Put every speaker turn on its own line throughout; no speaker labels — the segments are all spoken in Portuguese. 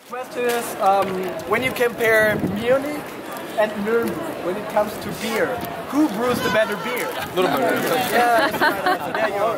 Question is, when you compare Munich and Nuremberg, when it comes to beer, who brews the better beer?
Nuremberg.
Yeah, that's right. There you are.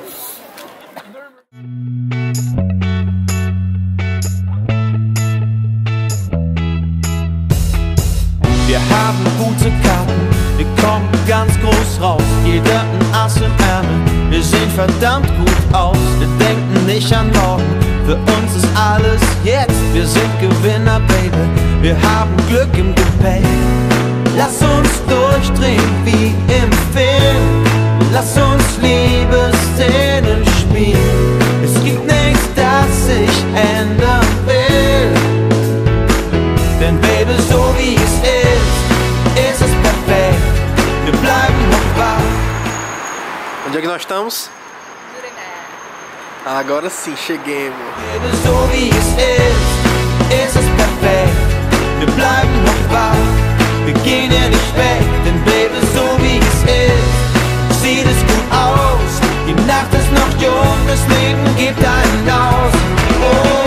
Wir haben gute Karten, wir kommen ganz groß raus. Jeder ein Ass im Ärmel, wir sehen verdammt gut aus. Wir denken nicht an morgen, für uns ist alles jetzt. Wir sind Gewinner, Baby, wir haben Glück im Gepäck. Lass uns durchdrehen wie im Film. Lass uns Liebesszenen spielen. Es gibt nichts, das sich ändern will. Denn Baby, so wie es ist es perfekt. Wir bleiben noch wach.
Onde é que nós estamos?
Nuremberg.
Agora sim, cheguemos.
Baby, so wie es ist perfekt. Wir bleiben noch wach. Wir gehen ja nicht weg. Denn Baby, so wie es ist, sieht es gut aus. Die Nacht ist noch jung, das Leben gibt einen aus. Oh.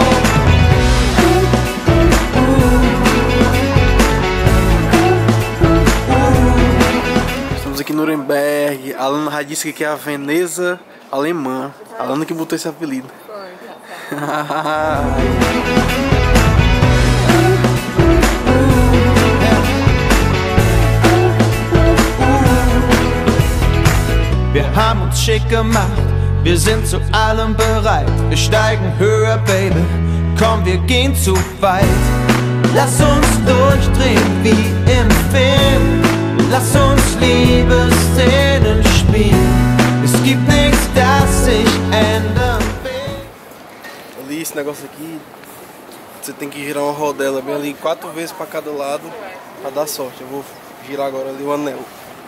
Aqui em Nuremberg, a Alana já disse que é a Veneza alemã. A Alana que botou esse apelido.
Wir haben uns schick gemacht, wir sind zu allem bereit. Wir steigen höher, Baby, komm, wir gehen zu weit. Lass uns durchdrehen wie im Film. Lass uns Liebesszenen spielen. Es gibt nichts, das sich ändern will.
Ali, esse negócio aqui, você tem que girar uma rodela bem ali 4 vezes para cada lado para dar sorte. Eu vou girar agora ali o anel.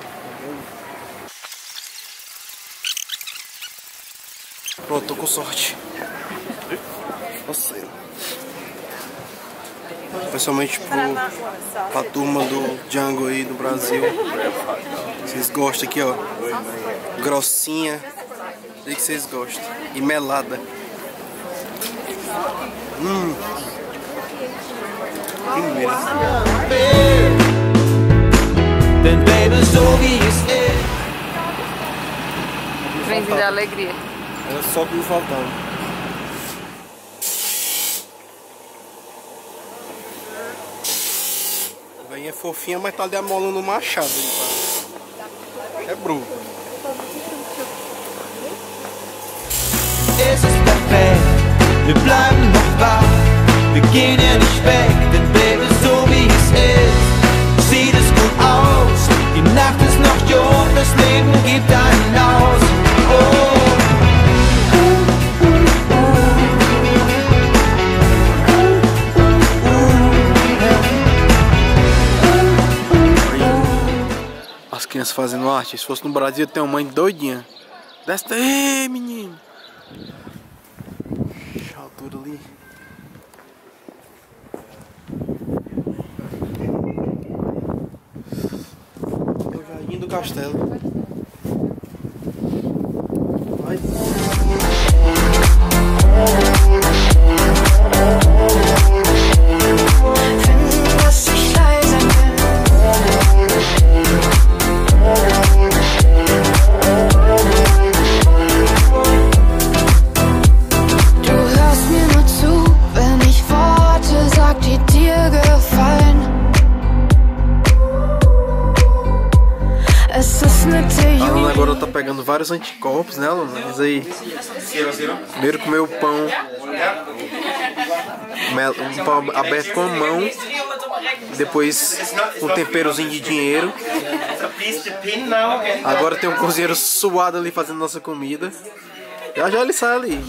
Pronto, tô com sorte. Nossa. Principalmente pra turma do Django aí do Brasil. Vocês gostam aqui, ó. Grossinha. Sei que vocês gostam. E melada. Primeiro.
Denn Baby, so wie es ist.
Trenzinho da alegria.
Era só o que me faltava. É fofinha, mas tá ali amolando o machado ali, é bruto.
Es ist perfekt, wir bleiben noch wach. Wir gehen ja nicht weg, denn Baby, so wie es ist, sieht es gut aus. Die Nacht ist noch jung, das Leben gibt einen aus. Oh.
As crianças fazendo arte. Se fosse no Brasil, tem uma mãe doidinha. Desce daí, menino. Deixa a altura ali. É o jardim do castelo. Vai. Agora tá pegando vários anticorpos, né, Luna? Mas aí, primeiro comeu o pão, um pão aberto com a mão, depois um temperozinho de dinheiro. Agora tem um cozinheiro suado ali fazendo nossa comida. Já já ele sai ali.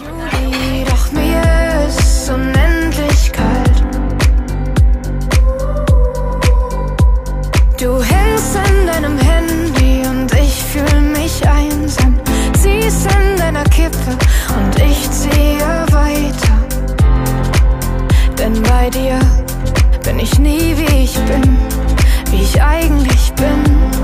Du hängst an deinem Handy und ich fühl mich einsam. Ziehst an deiner Kippe und ich ziehe weiter. Denn bei dir bin ich nie wie ich bin, wie ich eigentlich bin.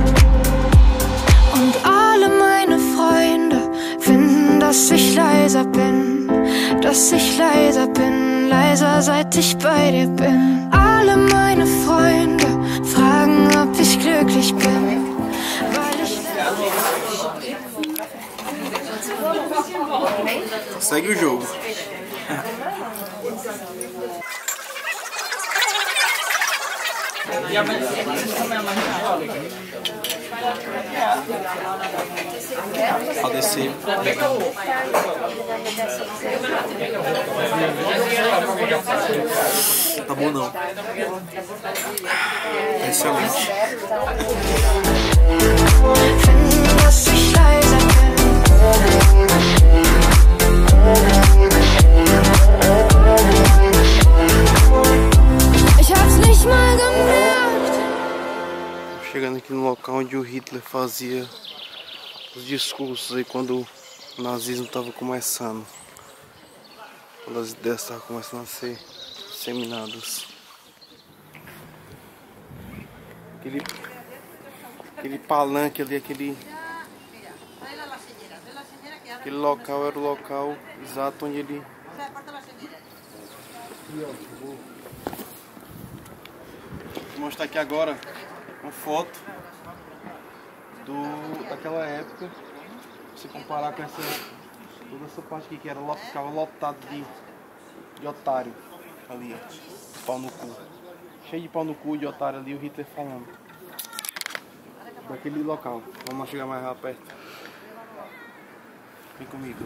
Und alle meine Freunde finden, dass ich leiser bin, dass ich leiser bin. leiser, seit ich bei dir bin. Alle meine Freunde fragen, ob ich glücklich bin, weil ich...
Segue o jogo. A descer. Tá bom não. Excelente. Chegando aqui no local onde o Hitler fazia os discursos aí quando o nazismo estava começando, quando as ideias estavam começando a ser disseminadas. Aquele palanque ali, aquele local era o local exato onde ele... Vou mostrar aqui agora uma foto daquela época, se comparar com toda essa parte aqui que ficava lotado de otário ali, ó, pau no cu, cheio de pau no cu de otário ali, o Hitler falando daquele local. Vamos lá chegar mais lá perto. Vem comigo.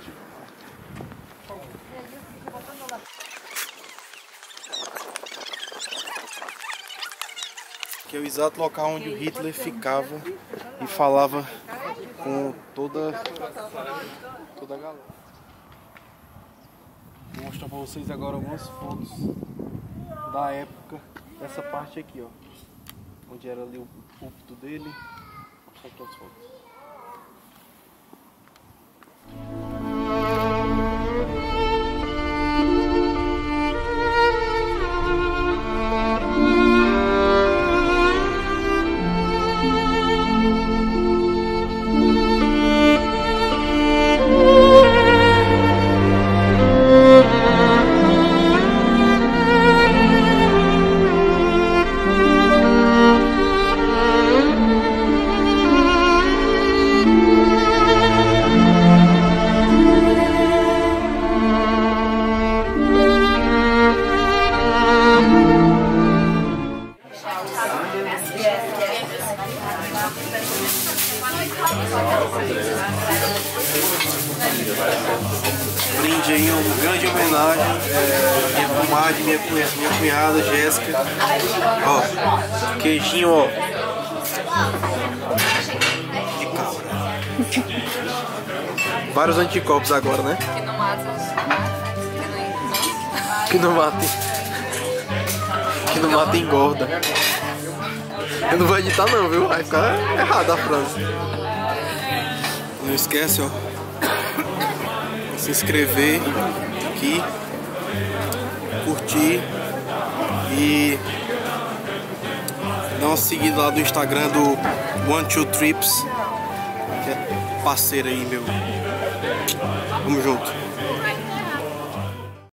Que é o exato local onde o Hitler ficava e falava com toda a galera. Vou mostrar pra vocês agora algumas fotos da época dessa parte aqui, ó, onde era ali o púlpito dele. Vou mostrar aqui as fotos. Brinde aí, uma grande homenagem, minha comadre, minha cunhada Jéssica. Ó, queijinho, ó. De cabra. Vários anticorpos agora, né? Que não mata e engorda. Eu não vou editar não, viu? Vai ficar errado a frase. Não esquece, ó, se inscrever aqui, curtir e dar uma seguida lá do Instagram do 123Trips, que é parceiro aí, meu. Vamos junto.